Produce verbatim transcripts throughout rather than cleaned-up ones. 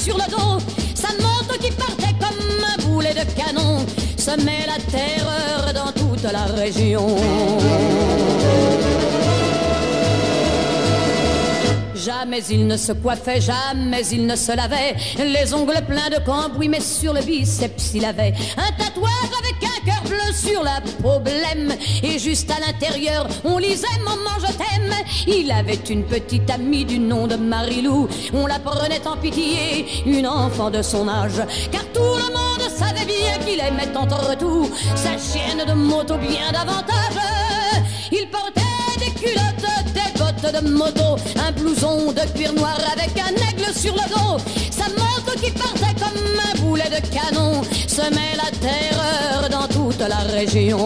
sur le dos. Sa moto qui partait comme un boulet de canon semait la terreur dans toute la région. Jamais il ne se coiffait, jamais il ne se lavait, les ongles pleins de cambouis, mais sur le biceps il avait un tatouage avec un cœur bleu sur la peau blême. Et juste à l'intérieur, on lisait « Maman, je t'aime ». Il avait une petite amie du nom de Marilou. On la prenait en pitié, une enfant de son âge, car tout le monde savait bien qu'il aimait entre tout sa chienne de moto bien davantage. Il portait des culottes, des bottes de moto, un blouson de cuir noir avec un aigle sur le dos. Sa moto qui partait comme un boulet de canon semait la terreur dans toute la région.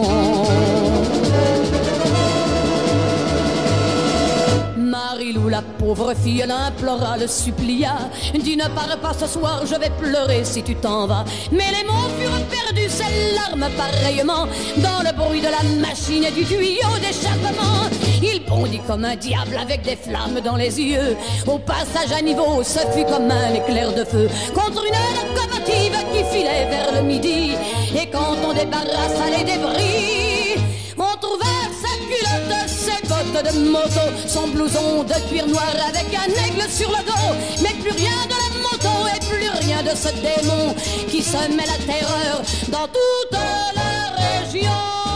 Marilou, la pauvre fille, l'implora, le supplia, dis ne pars pas ce soir, je vais pleurer si tu t'en vas. Mais les mots furent perdus, ses larmes pareillement, dans le bruit de la machine et du tuyau d'échappement. Il bondit comme un diable avec des flammes dans les yeux. Au passage à niveau, ce fut comme un éclair de feu contre une locomotive qui filait vers le midi. Et quand on débarrassa les débris, on trouva sa culotte, ses bottes de moto, son blouson de cuir noir avec un aigle sur le dos. Mais plus rien de la moto et plus rien de ce démon qui semait la terreur dans toute la région.